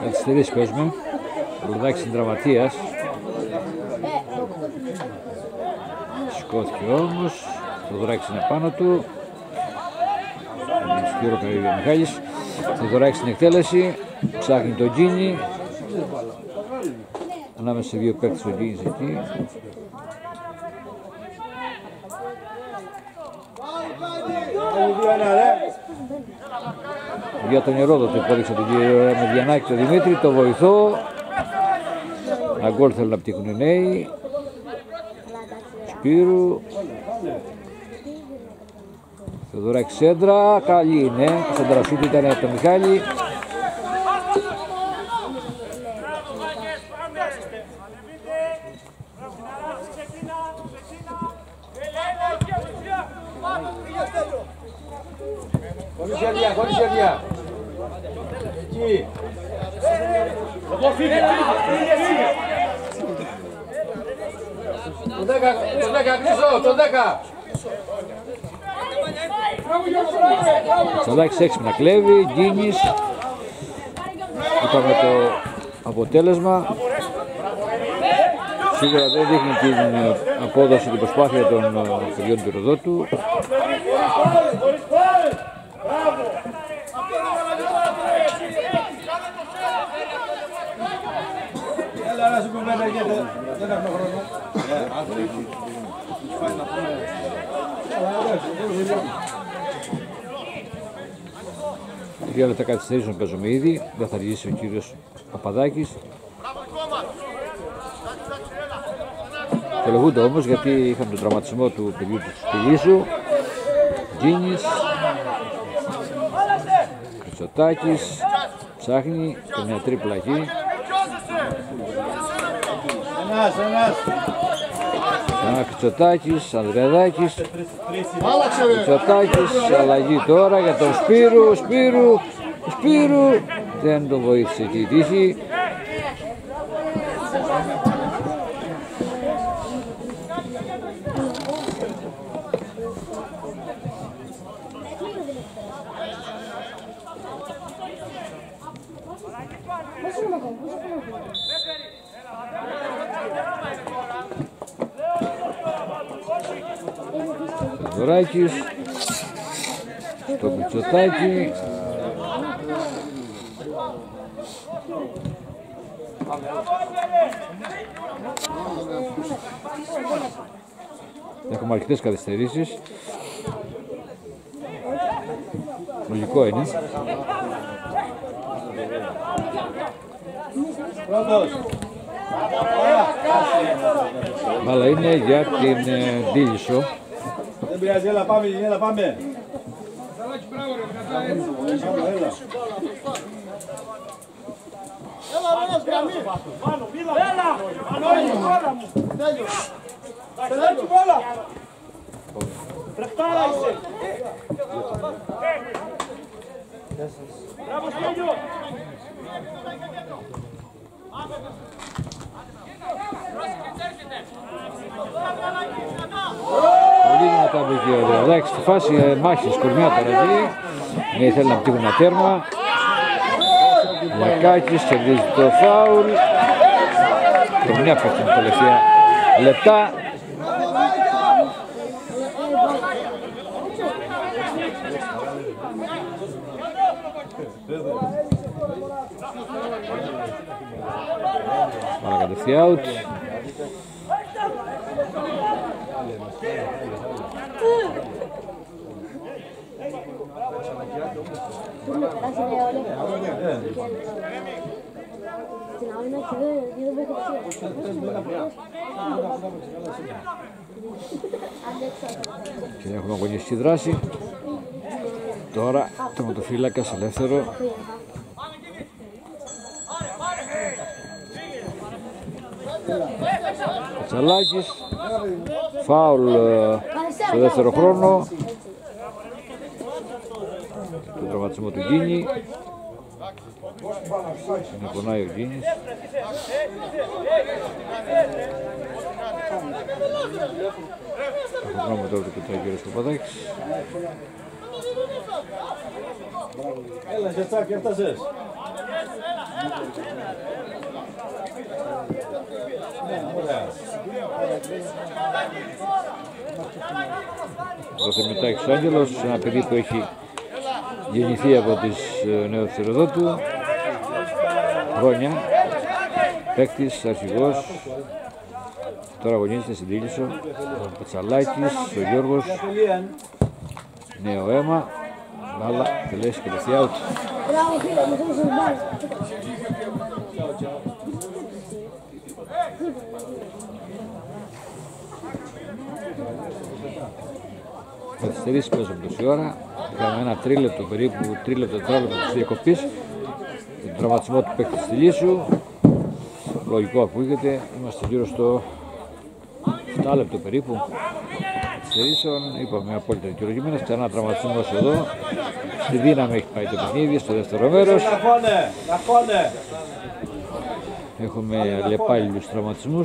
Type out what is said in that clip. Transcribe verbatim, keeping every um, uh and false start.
Καθυστερήσεις παίζουμε. Ο Λουδάκης είναι τραυματίας. Σηκώθηκε όμως. Το Δωράκης είναι πάνω του. Σπύρο ο Μιχάλης. Το Δωράκης στην εκτέλεση. Ψάχνει τον Γκίνη. Ανάμεσα σε δύο παίκτες ο Γκίνης εκεί. Για τον Ηρόδοτο υπόδειξε τον κύριο Μεδιανάκη, τον Δημήτρη, το βοηθό. Ένα γκολ θέλουν να πτύχουν οι νέοι. Σπύρου. Θεοδωράκη σέντρα, καλή είναι. Η σέντρα σούτ ήταν από τον Μιχάλη. Χωρίς γερδιά, χωρίς γερδιά. Εκεί. Το δέκα, το δέκα, κλείσω, το δέκα. Τσαλάκης έξυπνα κλέβει, Γκίνης. Είπαμε το αποτέλεσμα. Σίγουρα δεν δείχνει την απόδοση, την προσπάθεια των παιδιών του Ηροδότου. Έλα να σου κουβέντα γιατί δεν έχουμε χρόνο. Τρία λεπτά καθυστερήσεων παίζουμε ήδη. Δεν θα αργήσει ο κύριος Παπαδάκης. Τελεγούνται όμως γιατί είχαν τον τραυματισμό του παιδιού του Σπιλίσου. Γκίνης. Χρυσοτάκης. Ψάχνει και μια τρίπλα εκεί. Ένας, ένας. Ένα Χρυσοτάκης, Ανδρεαδάκης. Χρυσοτάκης, αλλαγή τώρα για τον Σπύρου. Σπύρου, Σπύρου. Δεν τον βοήθησε εκεί η τύχη. Δωράκης στο Μητσοτάκη. Έχουμε αρκετές καθυστερήσεις. Λογικό είναι. Αλλά είναι για την Ντίλισσο. Δεν πειράζει, έλα πάμε, έλα πάμε. Έλα. Έλα, γραμμή. Έλα. Τέλειος. Τέλειος, μπάλα. Πρεκτάρα είσαι. Μπράβο, Στέλιο. Πολύ δυνατά μπήκε ο Δεοδάκης στη φάση μάχης, κορμιά τώρα εκεί. Ναι, θέλει να πτύχουν ένα τέρμα. Λακάκης κερδίζει το φάουλ. Κορμιά πέφτει την τελευταία λεπτά. Άρα κατευθεία out. Και έχουμε αγωνιστική δράση. Τώρα τερματοφύλακας ελεύθερο. Κατσαλάκης. Φάουλ στο δεύτερο χρόνο. Το τραυματισμό του Γκίνη. Είναι πονάει ο Γκίνης. Το χρόνο τώρα του κοιτάει ο κύριος Παπαδάκης. Έλα, Ζετσάκη, έφτασες. Ο Θεμητάκης ο Άγγελος, ένα παιδί που έχει γεννηθεί από τις νέους της Ροδότου, χρόνια, παίκτης, αρχηγός, τώρα αγωνίζεται στην Τήλισσο, ο Πατσαλάκης, ο Γιώργος, νέο αίμα, μπάλα, τελέσει και τελευταία out. Καθυστερήσει πίσω από τόση ώρα, είχαμε ένα τρίλεπτο περίπου, τρίλεπτο, τρίλεπτο της διακοπής, τον τραυματισμό του παίκτη στη Λύσσου, λογικό ακούγεται, είμαστε γύρω στο επτά λεπτό περίπου καθυστερήσεων, είπαμε απόλυτα δικαιολογημένος, ξανά τραυματισμός εδώ, στη Δύναμη έχει πάει το παιχνίδι, στο δεύτερο μέρος. Έχουμε αλλεπάλληλους τραυματισμούς.